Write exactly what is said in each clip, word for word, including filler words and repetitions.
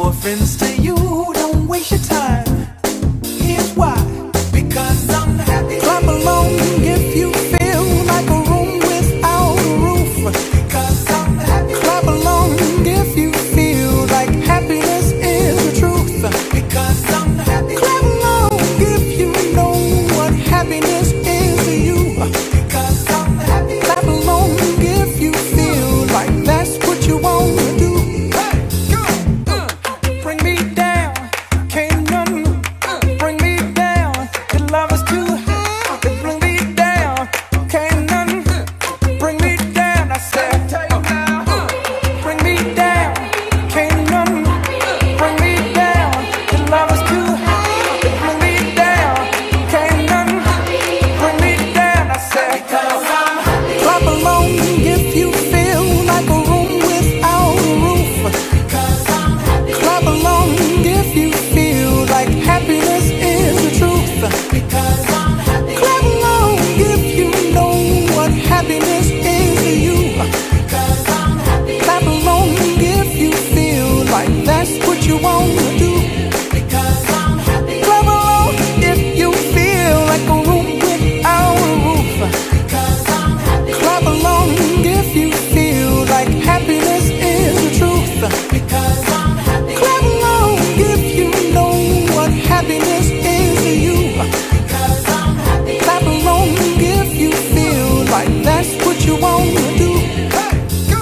no offense to you, don't waste your time. Here's why. Because I'm happy. Clap along if you feel like a room without a roof. Because I'm happy. Clap along if you feel like happiness is the truth. Because I'm happy. Clap along if you know what happiness is to you. Because I'm happy. Clap along if you feel like that's what you want to do. Hey, go. Uh, bring me down, can't none bring me down. Your love is too high, to bring me down, can't none bring me down. I said, uh, bring me down, can't none bring me down. Your love is too high, to bring me down, can't none bring me down. I said, clap along if you feel like a room without a roof. Clap along if you feel like happiness is the truth. Because I'm happy. Clap along if you know what happiness is to you. Because I'm happy. Clap along if you feel like that's what you want to do. Because I'm happy. Clap along if you feel like a room without a roof. Because I'm happy. Clap along if you feel like happiness is the truth. Because I'm happy. Clap along if you know what happiness is to you. Because I'm happy. Clap along if you feel like that's what you want to do. Hey, go.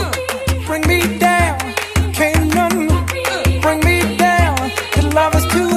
Uh, bring me down, can't none bring me down. Your love is too